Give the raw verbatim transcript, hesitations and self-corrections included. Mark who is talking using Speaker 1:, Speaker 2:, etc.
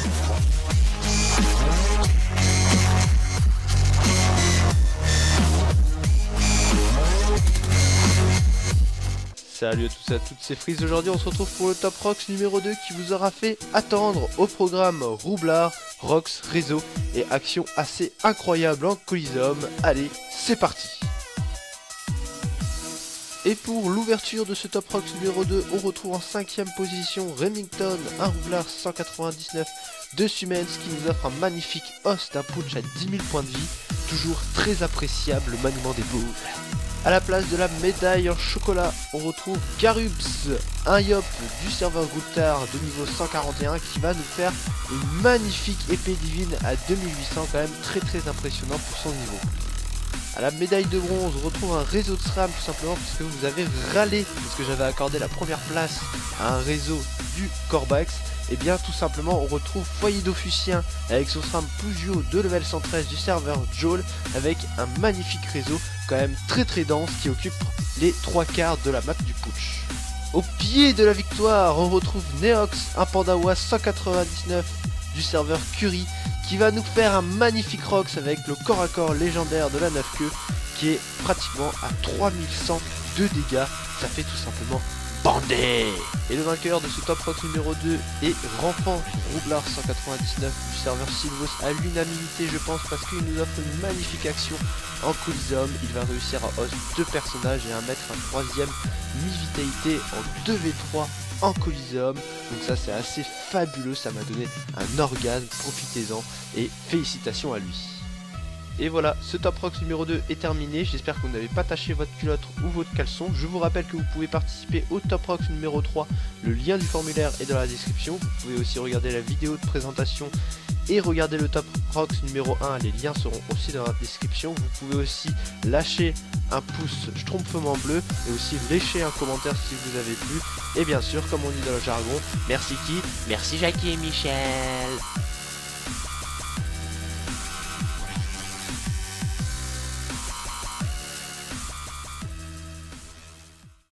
Speaker 1: Salut à tous et à toutes, c'est Freeze. Aujourd'hui on se retrouve pour le Top Rocks numéro deux qui vous aura fait attendre. Au programme Roublard, Rocks, Réseau et actions assez incroyables en Coliseum. Allez, c'est parti. Et pour l'ouverture de ce Top Rocks numéro deux, on retrouve en cinquième position Remington, un roublard cent quatre-vingt-dix-neuf de Sumens qui nous offre un magnifique os d'un putsch à dix mille points de vie. Toujours très appréciable le maniement des boules. A la place de la médaille en chocolat, on retrouve Garubs, un yop du serveur Goutard de niveau cent quarante et un qui va nous faire une magnifique épée divine à deux mille huit cents, quand même très très impressionnant pour son niveau. A la médaille de bronze, on retrouve un réseau de SRAM tout simplement parce que vous avez râlé parce que j'avais accordé la première place à un réseau du Corbax. Et bien tout simplement on retrouve Foyer d'Ophucien avec son SRAM Pugio de level cent treize du serveur Joel avec un magnifique réseau quand même très très dense qui occupe les trois quarts de la map du putsch. Au pied de la victoire on retrouve Neox, un Pandawa cent quatre-vingt-dix-neuf du serveur Curie qui va nous faire un magnifique Rox avec le corps à corps légendaire de la neuf queue qui est pratiquement à trois mille cent de dégâts. Ça fait tout simplement bandé. Et le vainqueur de ce Top Rocks numéro deux est Rampant, Roublard cent quatre-vingt-dix-neuf du serveur Silvos à l'unanimité je pense parce qu'il nous offre une magnifique action en Coliseum. Il va réussir à host deux personnages et à mettre un troisième mi-vitalité en deux v trois en Coliseum. Donc ça c'est assez fabuleux, ça m'a donné un orgasme, profitez-en et félicitations à lui. Et voilà, ce Top Rocks numéro deux est terminé, j'espère que vous n'avez pas taché votre culotte ou votre caleçon. Je vous rappelle que vous pouvez participer au Top Rocks numéro trois, le lien du formulaire est dans la description. Vous pouvez aussi regarder la vidéo de présentation et regarder le Top Rocks numéro un, les liens seront aussi dans la description. Vous pouvez aussi lâcher un pouce schtroumpfement bleu et aussi lécher un commentaire si vous avez plu. Et bien sûr, comme on dit dans le jargon, merci qui? Merci Jackie et Michel.